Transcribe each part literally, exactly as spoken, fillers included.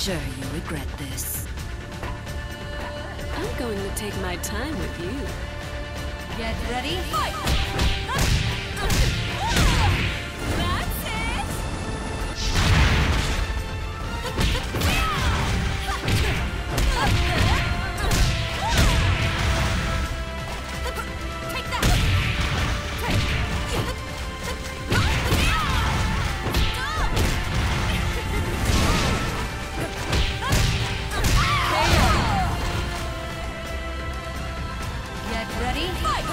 sure you regret this. I'm going to take my time with you. Get ready, fight! That's it! Take that! Get ready, fight!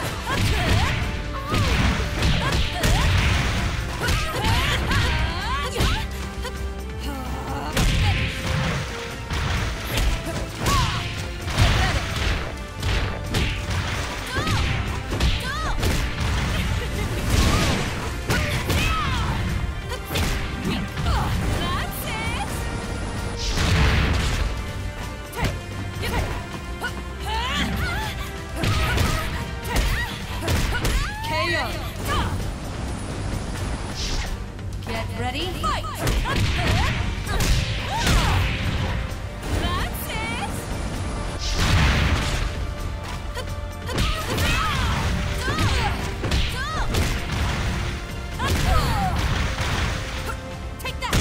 Get ready, fight! That's it! Take that!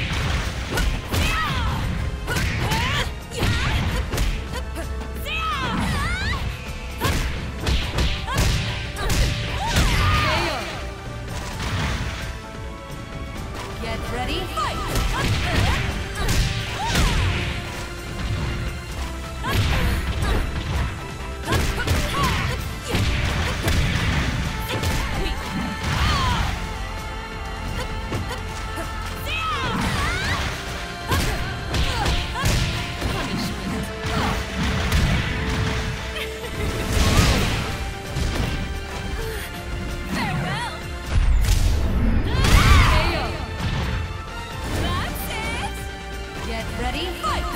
Get ready, fight! Get ready, fight!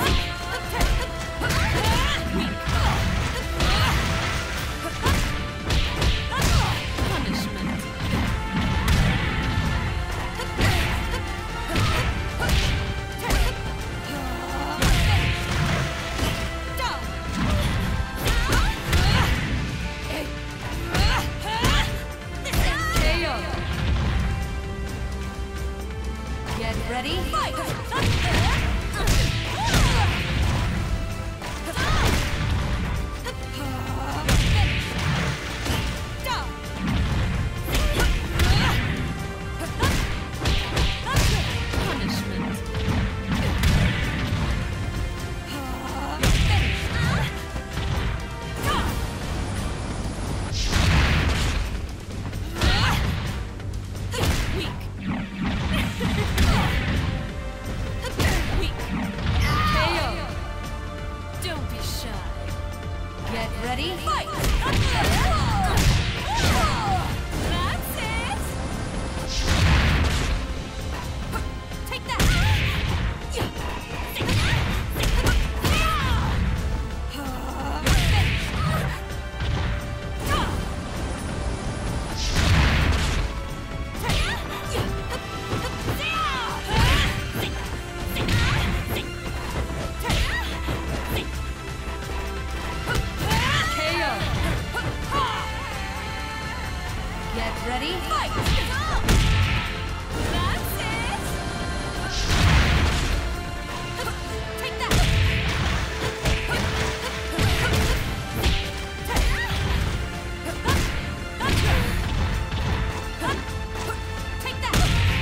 Punishment. Get ready, fight! Get ready, fight! That's it! Take that! Get ready, fight! That's it! Take that! Take that!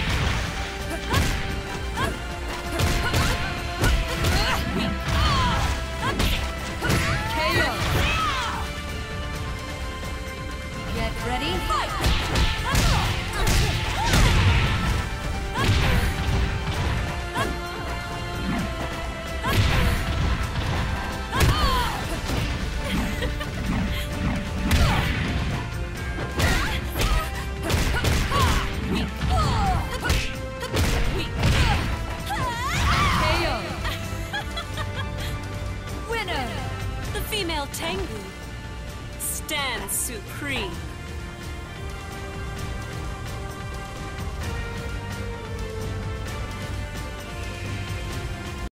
Get ready, fight! Winner! The female Tengu stands supreme.